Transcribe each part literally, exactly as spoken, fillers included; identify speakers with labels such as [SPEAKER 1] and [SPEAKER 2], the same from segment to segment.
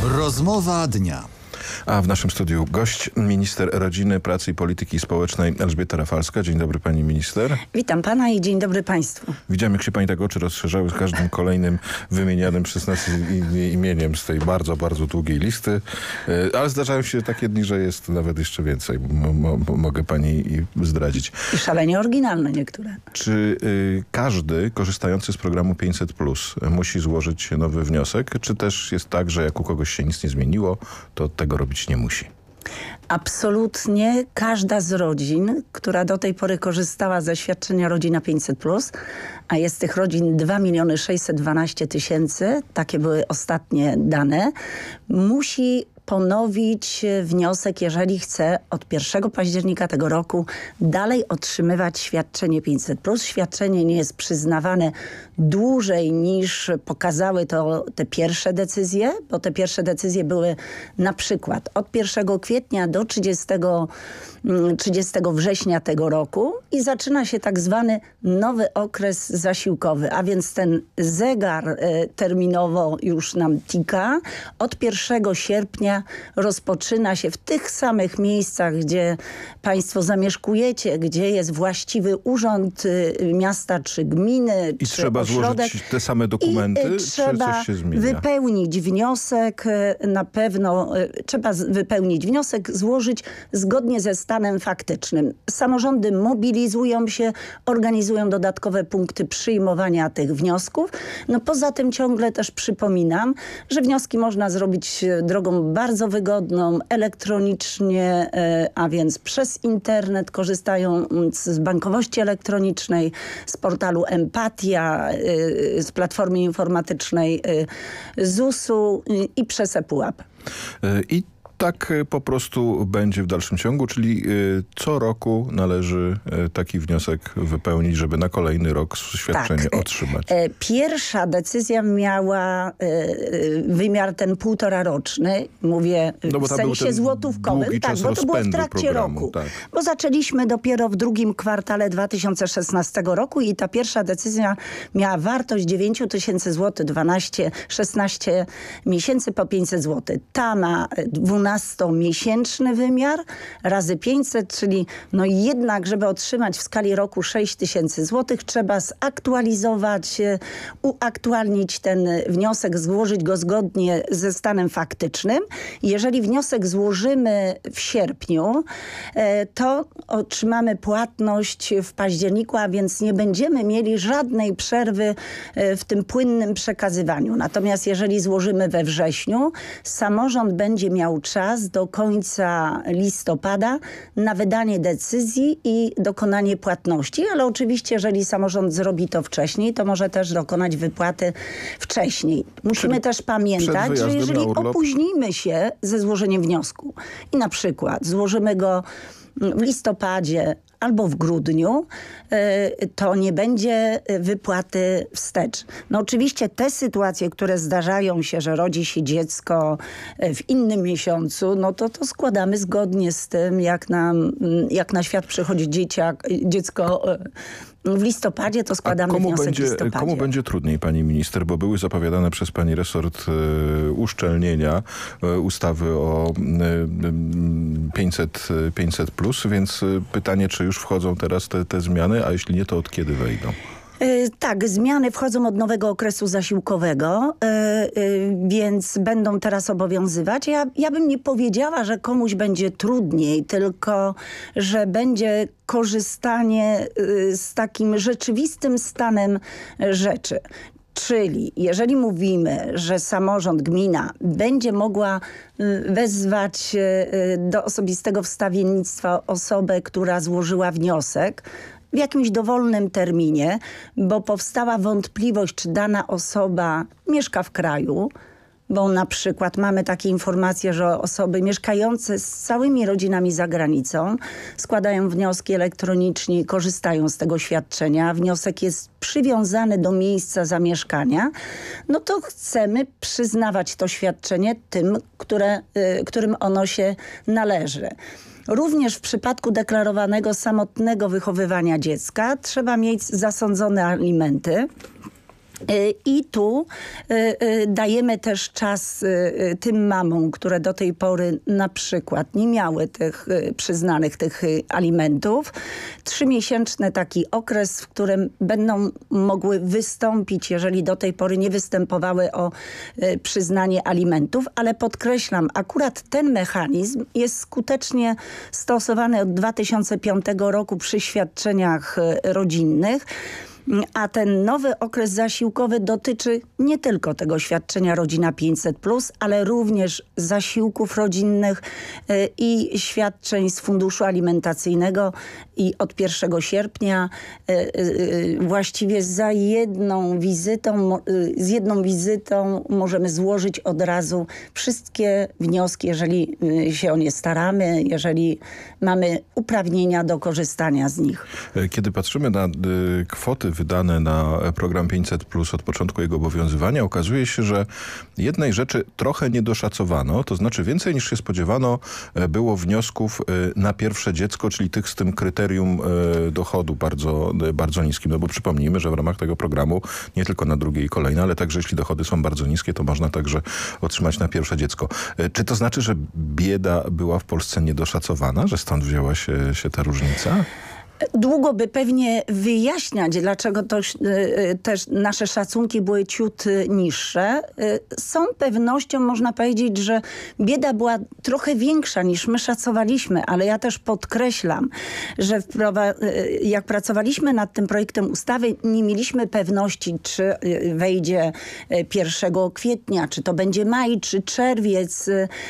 [SPEAKER 1] Rozmowa dnia.
[SPEAKER 2] A w naszym studiu gość, minister rodziny, pracy i polityki społecznej Elżbieta Rafalska. Dzień dobry pani minister.
[SPEAKER 3] Witam pana i dzień dobry państwu.
[SPEAKER 2] Widziałem, jak się pani tak oczy rozszerzały z każdym kolejnym wymienianym przez nas imieniem z tej bardzo, bardzo długiej listy. Ale zdarzają się takie dni, że jest nawet jeszcze więcej. M- mogę pani zdradzić.
[SPEAKER 3] I szalenie oryginalne niektóre.
[SPEAKER 2] Czy y, każdy korzystający z programu pięćset plus musi złożyć nowy wniosek? Czy też jest tak, że jak u kogoś się nic nie zmieniło, to tego robić nie musi?
[SPEAKER 3] Absolutnie każda z rodzin, która do tej pory korzystała ze świadczenia Rodzina pięćset plus, a jest tych rodzin dwa miliony sześćset dwanaście tysięcy, takie były ostatnie dane, musi ponowić wniosek, jeżeli chce od pierwszego października tego roku dalej otrzymywać świadczenie pięćset plus. Świadczenie nie jest przyznawane dłużej niż pokazały to te pierwsze decyzje, bo te pierwsze decyzje były na przykład od pierwszego kwietnia do trzydziestego września tego roku i zaczyna się tak zwany nowy okres zasiłkowy, a więc ten zegar e, terminowo już nam tika. Od pierwszego sierpnia rozpoczyna się w tych samych miejscach, gdzie państwo zamieszkujecie, gdzie jest właściwy urząd y, miasta czy gminy,
[SPEAKER 2] I
[SPEAKER 3] czy
[SPEAKER 2] trzeba
[SPEAKER 3] ośrodek.
[SPEAKER 2] złożyć te same dokumenty,
[SPEAKER 3] I, y,
[SPEAKER 2] czy
[SPEAKER 3] trzeba
[SPEAKER 2] coś się zmienia?
[SPEAKER 3] wypełnić wniosek, y, na pewno y, trzeba z, wypełnić wniosek, złożyć zgodnie ze stanem faktycznym. Samorządy mobilizują się, organizują dodatkowe punkty przyjmowania tych wniosków. No poza tym ciągle też przypominam, że wnioski można zrobić drogą bardzo wygodną, elektronicznie, a więc przez internet, korzystając z bankowości elektronicznej, z portalu Empatia, z platformy informatycznej zusu i przez ePUAP.
[SPEAKER 2] I tak po prostu będzie w dalszym ciągu, czyli y, co roku należy y, taki wniosek wypełnić, żeby na kolejny rok świadczenie
[SPEAKER 3] tak.
[SPEAKER 2] otrzymać.
[SPEAKER 3] E, pierwsza decyzja miała e, wymiar ten półtora roczny, mówię
[SPEAKER 2] no,
[SPEAKER 3] w sensie złotówkowym, tak, bo to było w trakcie
[SPEAKER 2] programu,
[SPEAKER 3] roku.
[SPEAKER 2] Tak.
[SPEAKER 3] Bo zaczęliśmy dopiero w drugim kwartale dwa tysiące szesnastego roku i ta pierwsza decyzja miała wartość dziewięć tysięcy złotych, dwanaście, szesnaście miesięcy po pięćset złotych. Ta ma dwunastomiesięczny wymiar razy pięćset, czyli no jednak, żeby otrzymać w skali roku sześć tysięcy złotych, trzeba zaktualizować, uaktualnić ten wniosek, złożyć go zgodnie ze stanem faktycznym. Jeżeli wniosek złożymy w sierpniu, to otrzymamy płatność w październiku, a więc nie będziemy mieli żadnej przerwy w tym płynnym przekazywaniu. Natomiast jeżeli złożymy we wrześniu, samorząd będzie miał czas do końca listopada na wydanie decyzji i dokonanie płatności, ale oczywiście jeżeli samorząd zrobi to wcześniej, to może też dokonać wypłaty wcześniej. Musimy Czyli też pamiętać, że jeżeli opóźnimy się ze złożeniem wniosku i na przykład złożymy go w listopadzie albo w grudniu, to nie będzie wypłaty wstecz. No oczywiście te sytuacje, które zdarzają się, że rodzi się dziecko w innym miesiącu, no to to składamy zgodnie z tym, jak, nam, jak na świat przychodzi dzieciak, dziecko w listopadzie, to składamy
[SPEAKER 2] komu
[SPEAKER 3] wniosek
[SPEAKER 2] będzie,
[SPEAKER 3] w listopadzie.
[SPEAKER 2] Komu będzie trudniej, pani minister, bo były zapowiadane przez pani resort e, uszczelnienia e, ustawy o e, pięćset plus, więc pytanie, czy już wchodzą teraz te, te zmiany, a jeśli nie, to od kiedy wejdą?
[SPEAKER 3] Tak, zmiany wchodzą od nowego okresu zasiłkowego, więc będą teraz obowiązywać. Ja, ja bym nie powiedziała, że komuś będzie trudniej, tylko że będzie korzystanie z takim rzeczywistym stanem rzeczy. Czyli jeżeli mówimy, że samorząd, gmina będzie mogła wezwać do osobistego wstawiennictwa osobę, która złożyła wniosek, w jakimś dowolnym terminie, bo powstała wątpliwość, czy dana osoba mieszka w kraju, bo na przykład mamy takie informacje, że osoby mieszkające z całymi rodzinami za granicą składają wnioski elektronicznie i korzystają z tego świadczenia. Wniosek jest przywiązany do miejsca zamieszkania. No to chcemy przyznawać to świadczenie tym, które, y, którym ono się należy. Również w przypadku deklarowanego samotnego wychowywania dziecka trzeba mieć zasądzone alimenty. I tu dajemy też czas tym mamom, które do tej pory na przykład nie miały tych przyznanych tych alimentów. Trzymiesięczny taki okres, w którym będą mogły wystąpić, jeżeli do tej pory nie występowały o przyznanie alimentów, ale podkreślam, akurat ten mechanizm jest skutecznie stosowany od dwa tysiące piątego roku przy świadczeniach rodzinnych. A ten nowy okres zasiłkowy dotyczy nie tylko tego świadczenia Rodzina pięćset plus, ale również zasiłków rodzinnych y, i świadczeń z funduszu alimentacyjnego i od pierwszego sierpnia y, y, właściwie za jedną wizytą, y, z jedną wizytą możemy złożyć od razu wszystkie wnioski, jeżeli y, się o nie staramy, jeżeli mamy uprawnienia do korzystania z nich.
[SPEAKER 2] Kiedy patrzymy na y, kwoty wydane na program pięćset plus od początku jego obowiązywania, okazuje się, że jednej rzeczy trochę nie doszacowano, to znaczy więcej niż się spodziewano było wniosków na pierwsze dziecko, czyli tych z tym kryterium dochodu bardzo, bardzo niskim. No bo przypomnijmy, że w ramach tego programu nie tylko na drugie i kolejne, ale także jeśli dochody są bardzo niskie, to można także otrzymać na pierwsze dziecko. Czy to znaczy, że bieda była w Polsce niedoszacowana, że stąd wzięła się, się ta różnica?
[SPEAKER 3] Długo by pewnie wyjaśniać, dlaczego to, też nasze szacunki były ciut niższe. Z całą pewnością można powiedzieć, że bieda była trochę większa niż my szacowaliśmy, ale ja też podkreślam, że jak pracowaliśmy nad tym projektem ustawy, nie mieliśmy pewności, czy wejdzie pierwszego kwietnia, czy to będzie maj, czy czerwiec.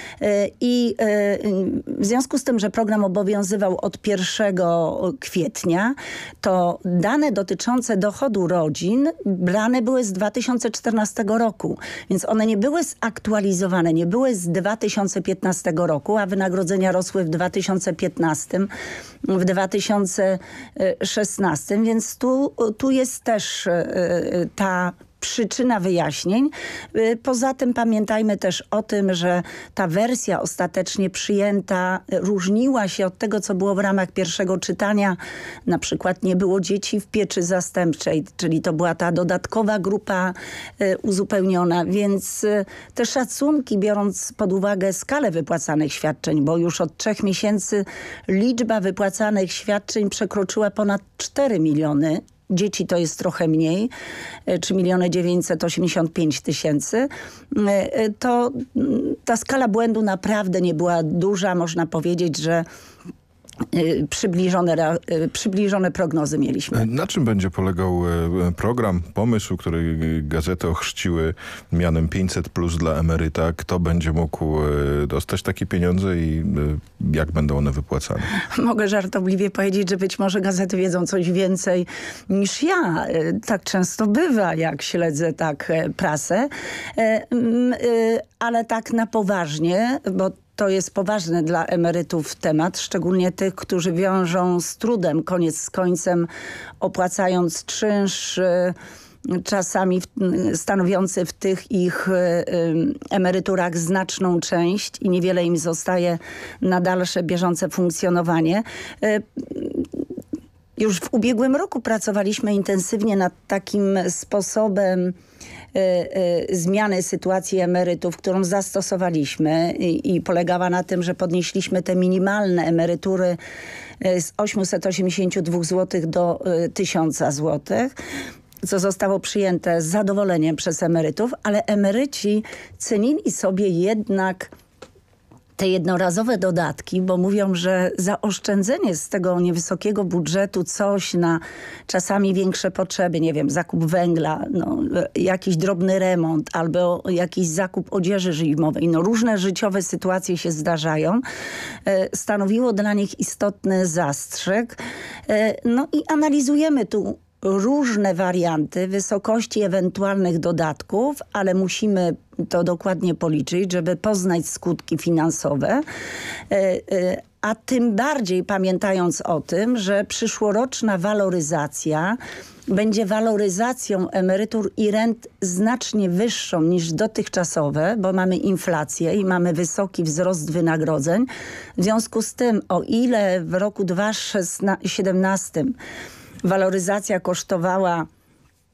[SPEAKER 3] I w związku z tym, że program obowiązywał od pierwszego kwietnia, kwietnia, to dane dotyczące dochodu rodzin brane były z dwa tysiące czternastego roku, więc one nie były zaktualizowane, nie były z dwa tysiące piętnastego roku, a wynagrodzenia rosły w dwa tysiące piętnastym, w dwa tysiące szesnastym, więc tu, tu jest też ta przyczyna wyjaśnień. Poza tym pamiętajmy też o tym, że ta wersja ostatecznie przyjęta różniła się od tego, co było w ramach pierwszego czytania. Na przykład nie było dzieci w pieczy zastępczej, czyli to była ta dodatkowa grupa uzupełniona, więc te szacunki, biorąc pod uwagę skalę wypłacanych świadczeń, bo już od trzech miesięcy liczba wypłacanych świadczeń przekroczyła ponad cztery miliony. Dzieci to jest trochę mniej, trzy miliony dziewięćset osiemdziesiąt pięć tysięcy. To ta skala błędu naprawdę nie była duża. Można powiedzieć, że Przybliżone, przybliżone prognozy mieliśmy.
[SPEAKER 2] Na czym będzie polegał program, pomysł, który gazety ochrzciły mianem pięćset plus dla emeryta? Kto będzie mógł dostać takie pieniądze i jak będą one wypłacane?
[SPEAKER 3] Mogę żartobliwie powiedzieć, że być może gazety wiedzą coś więcej niż ja. Tak często bywa, jak śledzę tak prasę. Ale tak na poważnie, bo to jest poważny dla emerytów temat, szczególnie tych, którzy wiążą z trudem koniec z końcem, opłacając czynsz, czasami stanowiący w tych ich emeryturach znaczną część i niewiele im zostaje na dalsze bieżące funkcjonowanie. Już w ubiegłym roku pracowaliśmy intensywnie nad takim sposobem zmiany sytuacji emerytów, którą zastosowaliśmy i, i polegała na tym, że podnieśliśmy te minimalne emerytury z osiemset osiemdziesiąt dwa złotych do tysiąca złotych, co zostało przyjęte z zadowoleniem przez emerytów, ale emeryci cenili sobie jednak te jednorazowe dodatki, bo mówią, że zaoszczędzenie z tego niewysokiego budżetu coś na czasami większe potrzeby, nie wiem, zakup węgla, no, jakiś drobny remont albo jakiś zakup odzieży zimowej, no różne życiowe sytuacje się zdarzają, e, stanowiło dla nich istotny zastrzyk. E, no i analizujemy tu różne warianty wysokości ewentualnych dodatków, ale musimy to dokładnie policzyć, żeby poznać skutki finansowe, a tym bardziej pamiętając o tym, że przyszłoroczna waloryzacja będzie waloryzacją emerytur i rent znacznie wyższą niż dotychczasowe, bo mamy inflację i mamy wysoki wzrost wynagrodzeń. W związku z tym, o ile w roku dwa tysiące siedemnastym waloryzacja kosztowała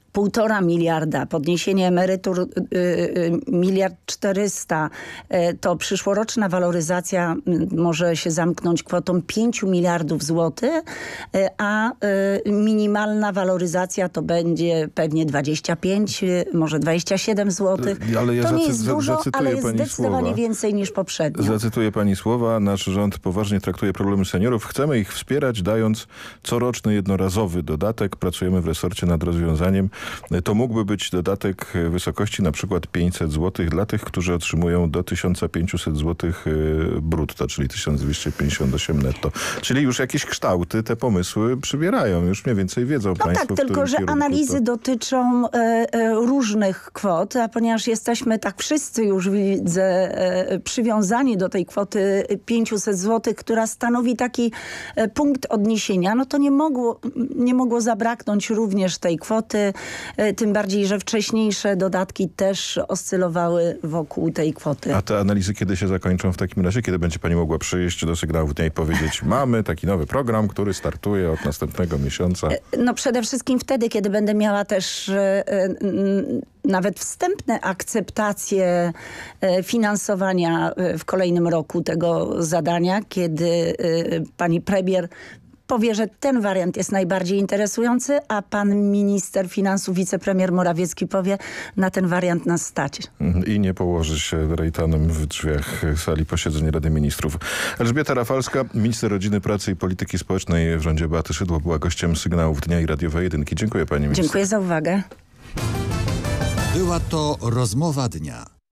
[SPEAKER 3] półtora miliarda, podniesienie emerytur miliard czterysta, to przyszłoroczna waloryzacja może się zamknąć kwotą pięciu miliardów złotych, a minimalna waloryzacja to będzie pewnie dwadzieścia pięć, może dwadzieścia siedem złotych.
[SPEAKER 2] Ale ja
[SPEAKER 3] to nie
[SPEAKER 2] zacy-
[SPEAKER 3] jest dużo,
[SPEAKER 2] zacytuję
[SPEAKER 3] ale jest
[SPEAKER 2] pani
[SPEAKER 3] zdecydowanie
[SPEAKER 2] słowa.
[SPEAKER 3] więcej niż poprzednio.
[SPEAKER 2] Zacytuję pani słowa. Nasz rząd poważnie traktuje problemy seniorów. Chcemy ich wspierać, dając coroczny jednorazowy dodatek. Pracujemy w resorcie nad rozwiązaniem. To mógłby być dodatek w wysokości na przykład pięćset złotych dla tych, którzy otrzymują do tysiąc pięćset złotych brutto, czyli tysiąc dwieście pięćdziesiąt osiem netto. Czyli już jakieś kształty, te pomysły przybierają. Już mniej więcej wiedzą
[SPEAKER 3] No
[SPEAKER 2] państwo,
[SPEAKER 3] tak,
[SPEAKER 2] w
[SPEAKER 3] tylko
[SPEAKER 2] którym
[SPEAKER 3] że
[SPEAKER 2] kierunku
[SPEAKER 3] analizy
[SPEAKER 2] to...
[SPEAKER 3] dotyczą e, e, różnych kwot, a ponieważ jesteśmy tak wszyscy już widzę e, przywiązani do tej kwoty pięćset złotych, która stanowi taki e, punkt odniesienia, no to nie mogło, nie mogło zabraknąć również tej kwoty, e, tym bardziej, że wcześniejsze dodatki też oscylowały wokół tej kwoty.
[SPEAKER 2] A te analizy kiedy się zakończą w takim razie? Kiedy będzie pani mogła przyjść do Sygnałów Dnia i powiedzieć, mamy taki nowy program, który startuje od następnego miesiąca?
[SPEAKER 3] No przede wszystkim wtedy, kiedy będę miała też e, e, nawet wstępne akceptacje e, finansowania e, w kolejnym roku tego zadania, kiedy e, pani premier powie, że ten wariant jest najbardziej interesujący, a pan minister finansów, wicepremier Morawiecki powie, na ten wariant nas stać.
[SPEAKER 2] I nie położy się rejtanem w drzwiach sali posiedzeń Rady Ministrów. Elżbieta Rafalska, minister rodziny, pracy i polityki społecznej w rządzie Beaty Szydło, była gościem Sygnałów Dnia i Radiowej Jedynki. Dziękuję pani minister.
[SPEAKER 3] Dziękuję za uwagę.
[SPEAKER 1] Była to rozmowa dnia.